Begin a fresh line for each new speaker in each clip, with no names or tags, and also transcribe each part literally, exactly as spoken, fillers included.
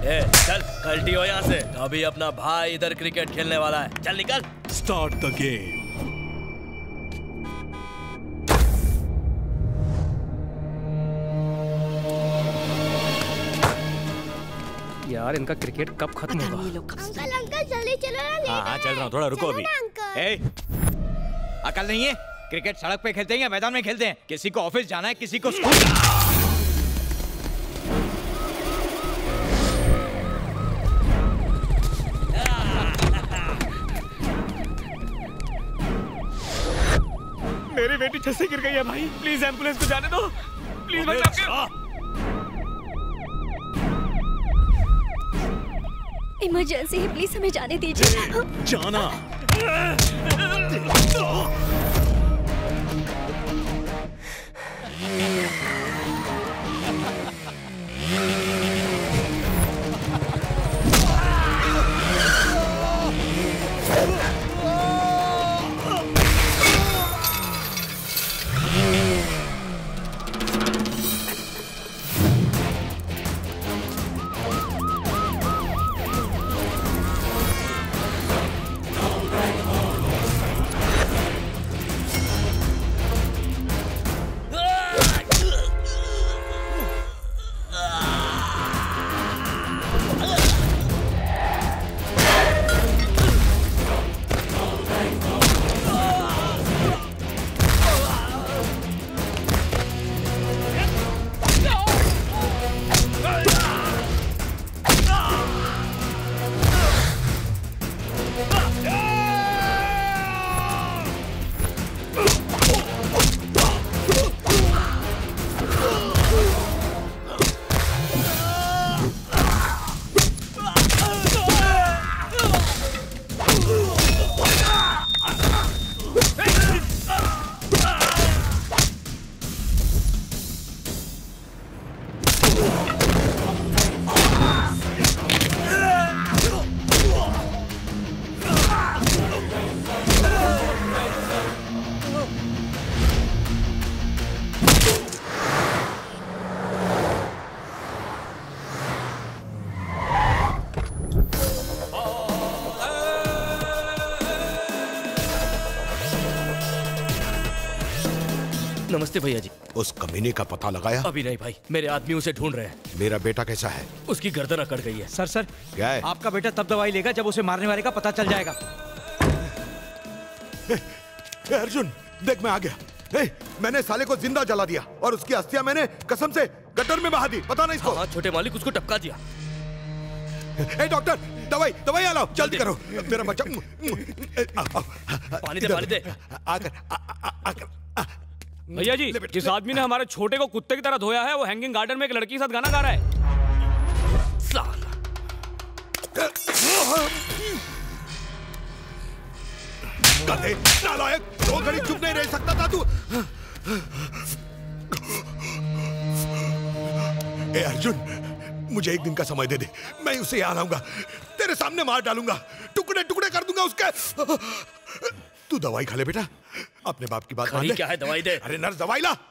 ए, चल कल्टी हो यहाँ से। अभी अपना भाई इधर क्रिकेट खेलने वाला है, चल निकल।
Start the game.
यार इनका क्रिकेट कब खत्म होगा?
अंकल अंकल जल्दी चलो ना।
हाँ हाँ चल रहा हूँ, थोड़ा रुको अभी। ए, अकल नहीं है? क्रिकेट सड़क पे खेलते हैं या मैदान में खेलते हैं? किसी को ऑफिस जाना है, किसी को स्कूल।
मेरी बेटी छत से गिर गई है भाई, प्लीज एम्बुलेंस को जाने दो, प्लीज भाई।
इमरजेंसी है, प्लीज हमें जाने दीजिए।
जाना।
नमस्ते भैया जी।
उस कमीने का पता लगाया?
अभी नहीं भाई, मेरे आदमी उसे ढूंढ रहे हैं।
मेरा बेटा कैसा है?
उसकी गर्दन अकड़ गई है।
सर सर
क्या है?
आपका बेटा तब दवाई लेगा जब उसे मारने वाले का पता चल जाएगा।
ए, ए, अर्जुन देख, मैं आ गया। ए, मैंने साले को जिंदा जला दिया और उसकी अस्थियां मैंने कसम से गटर में बहा दी। पता नहीं इसको।
हाँ, छोटे मालिक उसको टपका दिया।
ए डॉक्टर, दवाई दवाई लाओ, जल्दी करो। मेरा बच्चा।
पानी दे, पानी दे।
आकर आकर
भैया जी, जिस आदमी ने हमारे छोटे को कुत्ते की तरह धोया है, वो हैंगिंग गार्डन में एक लड़की के साथ गाना गा रहा है।
गधे, नालायक, दो घड़ी चुप नहीं रह सकता था तू। ए अर्जुन, मुझे एक दिन का समय दे दे, मैं उसे यहाँ लाऊंगा, तेरे सामने मार डालूंगा, टुकड़े टुकड़े कर दूंगा उसके। तू दवाई खा ले बेटा, अपने बाप की बात मान ले।
क्या है, दवाई दे।
अरे नर्स, दवाई ला।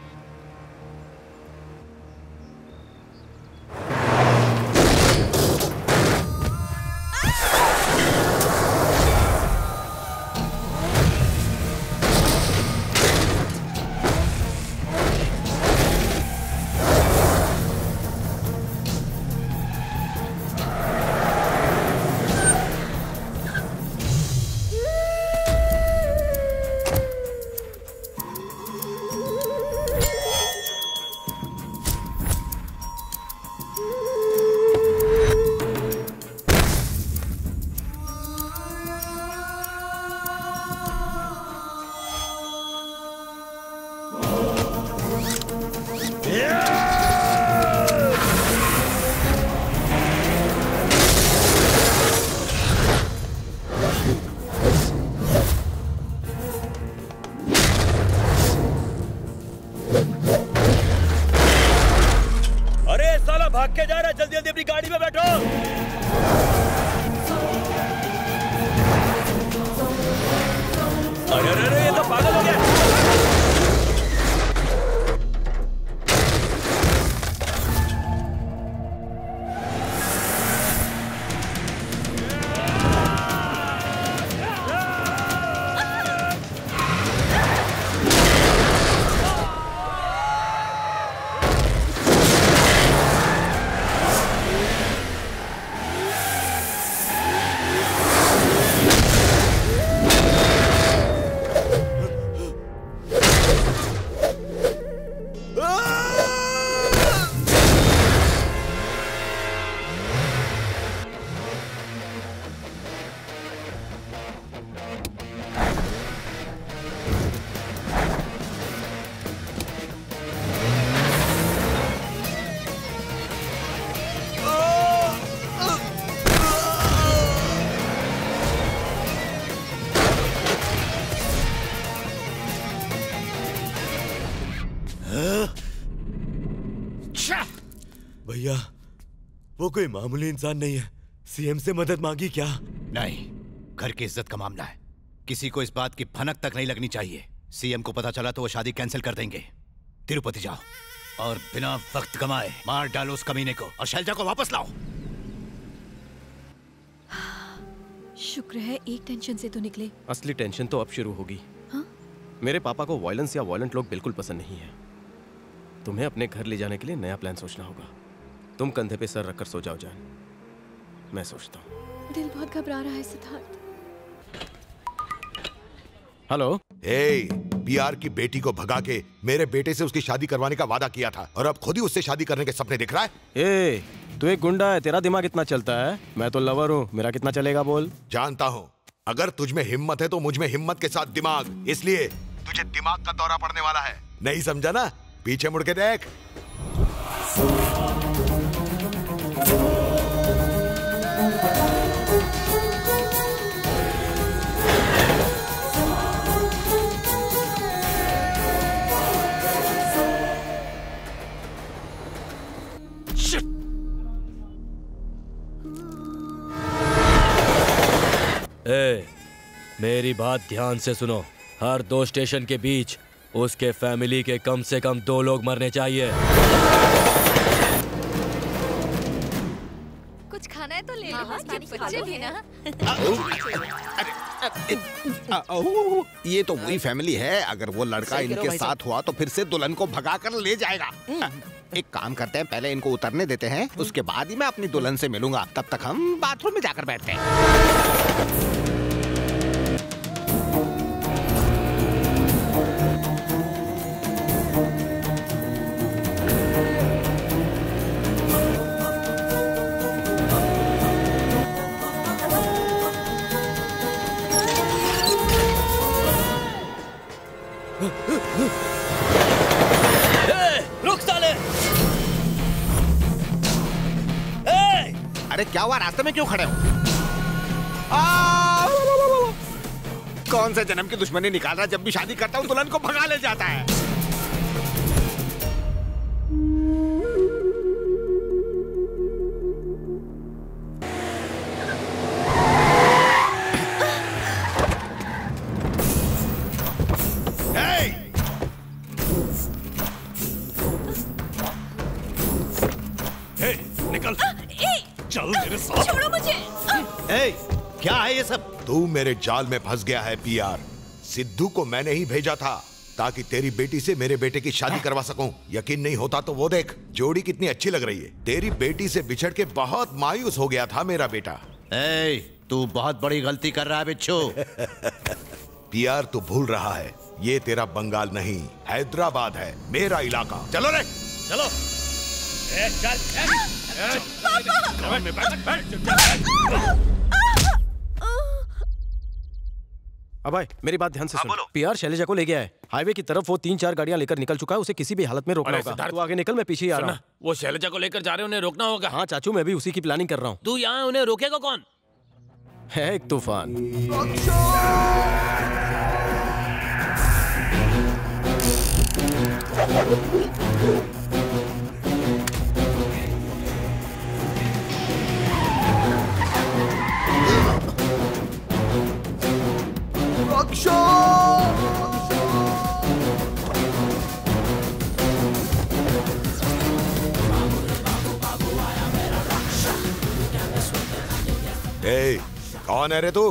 भाग के जा रहा है, जल्दी जल्दी अपनी गाड़ी में बैठो। अरे अरे अरे, ये तो पागल हो गया।
भैया वो कोई मामूली इंसान नहीं है, सीएम से मदद मांगी क्या?
नहीं, घर की इज्जत का मामला है, किसी को इस बात की भनक तक नहीं लगनी चाहिए। सीएम को पता चला तो वो शादी कैंसिल कर देंगे। तिरुपति जाओ और बिना वक्त गंवाए मार डालो उस कमीने को और शैलजा को वापस लाओ।
शुक्र है एक टेंशन से तो निकले।
असली टेंशन तो अब शुरू होगी।
हाँ?
मेरे पापा को वायलेंस या वायलेंट लोग बिल्कुल पसंद नहीं है। तुम्हें अपने घर ले जाने के लिए नया प्लान सोचना होगा। तुम कंधे पे सर रखकर सो जाओ जान, मैं सोचता हूँ।
दिल बहुत घबरा रहा है सिद्धार्थ।
हेलो।
ए, पीआर की बेटी को भगा के मेरे बेटे से उसकी शादी करवाने का वादा किया था और अब खुद ही उससे शादी करने के सपने देख रहा है।
ए, तू एक गुंडा है, तेरा दिमाग कितना चलता है? मैं तो लवर हूँ, मेरा कितना चलेगा बोल।
जानता हूँ, अगर तुझ में हिम्मत है तो मुझ में हिम्मत के साथ दिमाग, इसलिए तुझे दिमाग का दौरा पड़ने वाला है। नहीं समझा ना? पीछे मुड़ के देख।
ए, मेरी बात ध्यान से सुनो। हर दो स्टेशन के बीच उसके फैमिली के कम से कम दो लोग मरने चाहिए।
कुछ खाना है तो ले लो। हाँ, बच्चे भी ना।
ये तो वही फैमिली है, अगर वो लड़का इनके साथ हुआ तो फिर से दुल्हन को भगा कर ले जाएगा। एक काम करते हैं, पहले इनको उतरने देते हैं, उसके बाद ही मैं अपनी दुल्हन से मिलूंगा। तब तक हम बाथरूम में जाकर बैठते हैं।
रुक साले!
अरे क्या हुआ, रास्ते में क्यों खड़े हो? कौन से जन्म की दुश्मनी निकाल रहा, जब भी शादी करता हूँ दुल्हन को भगा ले जाता है।
चल मेरे साथ।
छोड़ो मुझे।
ए, क्या है ये सब? तू मेरे जाल में फंस गया है पीआर। सिद्धू को मैंने ही भेजा था ताकि तेरी बेटी से मेरे बेटे की शादी करवा सकूं। यकीन नहीं होता तो वो देख, जोड़ी कितनी अच्छी लग रही है। तेरी बेटी से बिछड़ के बहुत मायूस हो गया था मेरा बेटा।
ए, तू बहुत बड़ी गलती कर रहा है बिच्छू।
पीआर तू भूल रहा है, ये तेरा बंगाल नहीं हैदराबाद है, मेरा इलाका। चलो रे
चलो। ए, चल, चल।
अबे मेरी बात ध्यान से सुन। पीआर शैलजा को ले गया है, हाईवे की तरफ वो तीन चार गाड़ियां लेकर निकल चुका है, उसे किसी भी हालत में रोकना होगा। तू आगे निकल, मैं पीछे ही आ रहा हूँ।
वो शैलजा को लेकर जा रहे हैं, उन्हें रोकना होगा।
हाँ चाचू, मैं भी उसी की प्लानिंग कर रहा हूँ।
तू यहाँ उन्हें रोकेगा कौन?
है एक तूफान।
ए, कौन है रे तू?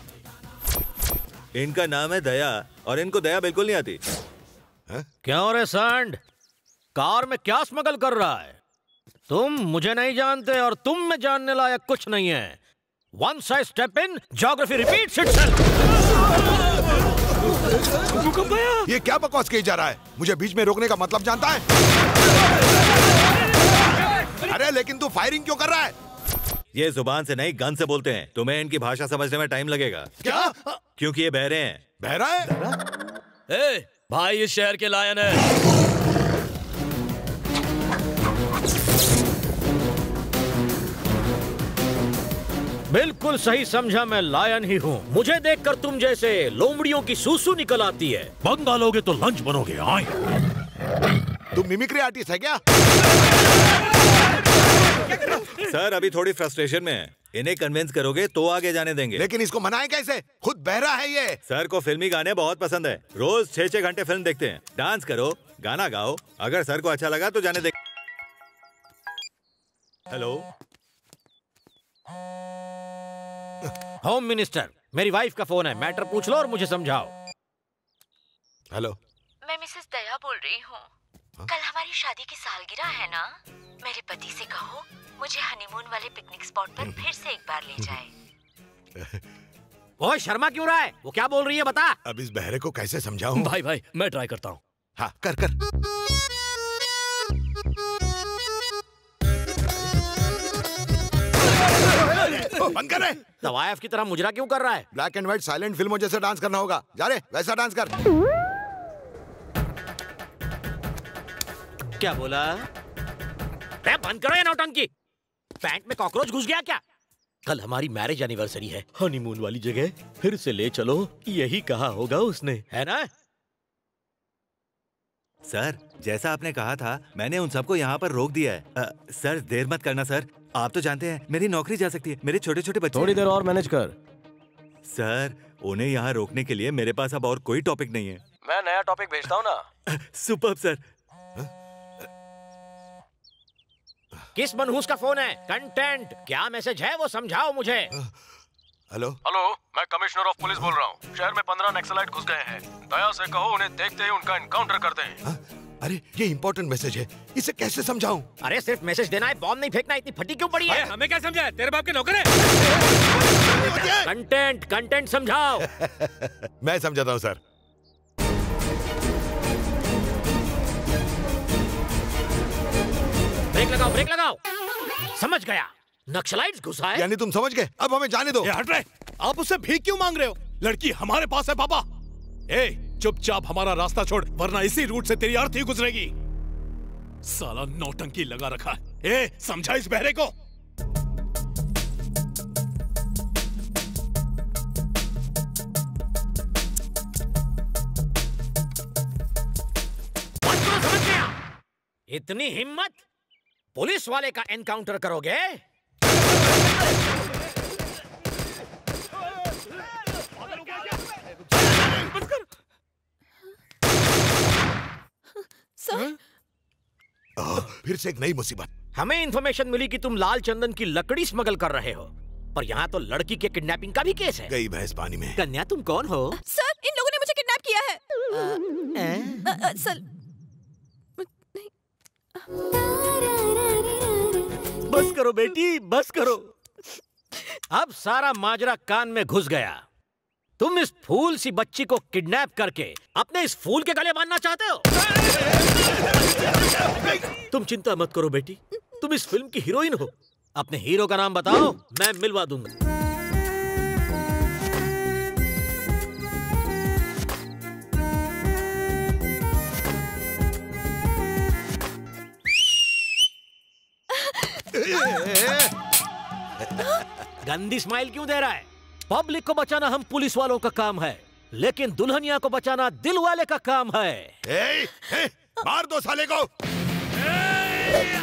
इनका नाम है दया और इनको दया बिल्कुल नहीं आती।
क्यों रे सांड, कार में क्या स्मगल कर रहा है? तुम मुझे नहीं जानते और तुम में जानने लायक कुछ नहीं है। Once I step in, geography repeats itself.
ये क्या बकवास कही जा रहा है? मुझे बीच में रोकने का मतलब जानता है? अरे लेकिन तू फायरिंग क्यों कर रहा है?
ये जुबान से नहीं, गन से बोलते हैं। तुम्हें इनकी भाषा समझने में टाइम लगेगा।
क्या?
क्योंकि ये बहरे हैं।
बहरा है?
ए, भाई इस शहर के लायन है।
बिल्कुल सही समझा, मैं लायन ही हूँ। मुझे देखकर तुम जैसे लोमड़ियों की सूसू निकल आती है।
बंगालोगे तो लंच बनोगे। आए।
तुम मिमिक्री आर्टिस्ट है क्या?
सर अभी थोड़ी फ्रस्ट्रेशन में है, इन्हें कन्विंस करोगे तो आगे जाने देंगे।
लेकिन इसको मनाएं कैसे? खुद बहरा है ये।
सर को फिल्मी गाने बहुत पसंद है, रोज छह छह घंटे फिल्म देखते हैं। डांस करो, गाना गाओ, अगर सर को अच्छा लगा तो जाने दे। हेलो
होम मिनिस्टर, मेरी वाइफ का फोन है, मैटर पूछ लो और मुझे समझाओ।
हेलो,
मैं मिसेस दया बोल रही हूँ। कल हमारी शादी की सालगिरह है ना, मेरे पति से कहो मुझे हनीमून वाले पिकनिक स्पॉट पर फिर से एक बार ले जाए।
ओए शर्मा क्यों रहा है? वो क्या बोल रही है बता।
अब इस बहरे को कैसे समझाऊं?
भाई भाई मैं ट्राई करता हूँ।
हाँ कर कर। बंद कर रहे।
तवायफ की तरह मुजरा क्यों कर रहा है?
ब्लैक एंड व्हाइट साइलेंट फिल्मों जैसे डांस करना होगा। जा रे, वैसा डांस कर।
क्या बोला? बंद करो ये नौटंकी। पैंट में कॉकरोच घुस गया क्या? कल हमारी मैरिज एनिवर्सरी है, हनीमून वाली जगह फिर से ले चलो, यही कहा होगा उसने, है ना?
सर जैसा आपने कहा था मैंने उन सबको यहाँ पर रोक दिया है। आ, सर देर मत करना सर, आप तो जानते हैं मेरी नौकरी जा सकती है, मेरे छोटे छोटे बच्चे।
थोड़ी देर और मैनेज कर।
सर उन्हें यहाँ रोकने के लिए मेरे पास अब और कोई टॉपिक नहीं है।
मैं नया टॉपिक भेजता हूँ ना।
Superb sir.
किस मनहूस का फोन है? कंटेंट क्या मैसेज है वो समझाओ मुझे।
हेलो
हेलो, मैं कमिश्नर ऑफ पुलिस बोल रहा हूँ। शहर में पंद्रह नक्सलाइट घुस गए हैं, दया से कहो उन्हें देखते ही उनका एनकाउंटर कर दें।
हाँ? अरे ये इम्पोर्टेंट मैसेज है, इसे कैसे समझाऊं?
अरे सिर्फ मैसेज देना है, बॉम्ब नहीं फेंकना। इतनी फटी क्यों पड़ी है?
हमें क्या समझा है? तेरे बाप के नौकर है।
कंटेंट कंटेंट समझाओ।
मैं समझाता हूँ सर।
ब्रेक लगाओ ब्रेक लगाओ। समझ गया, नक्सलाइट्स घुसा है।
यानी तुम समझ गए, अब हमें जाने दो।
ए, हट रहे। आप उससे भीख क्यों मांग रहे हो? लड़की हमारे पास है पापा। ए चुपचाप हमारा रास्ता छोड़, वरना इसी रूट से तेरी अर्थी गुजरेगी। साला नौटंकी लगा रखा है। ए समझा इस बहरे को।
समझ गया। इतनी हिम्मत, पुलिस वाले का एनकाउंटर करोगे?
सर
आ, फिर से एक नई मुसीबत।
हमें इंफॉर्मेशन मिली कि तुम लाल चंदन की लकड़ी स्मगल कर रहे हो, पर यहाँ तो लड़की के किडनैपिंग का भी केस है।
गई भैंस पानी में।
कन्या तुम कौन हो?
सर इन लोगों ने मुझे किडनैप किया है। आ, आ, आ, सर
बस करो बेटी, बस करो। अब सारा माजरा कान में घुस गया। तुम इस फूल सी बच्ची को किडनैप करके अपने इस फूल के गले बांधना चाहते हो? तुम चिंता मत करो बेटी, तुम इस फिल्म की हीरोइन हो। अपने हीरो का नाम बताओ, मैं मिलवा दूंगा। गंदी स्माइल क्यों दे रहा है? पब्लिक को बचाना हम पुलिस वालों का काम है, लेकिन दुल्हनिया को बचाना दिल वाले का काम है।
ए, ए, मार दो साले को। ए,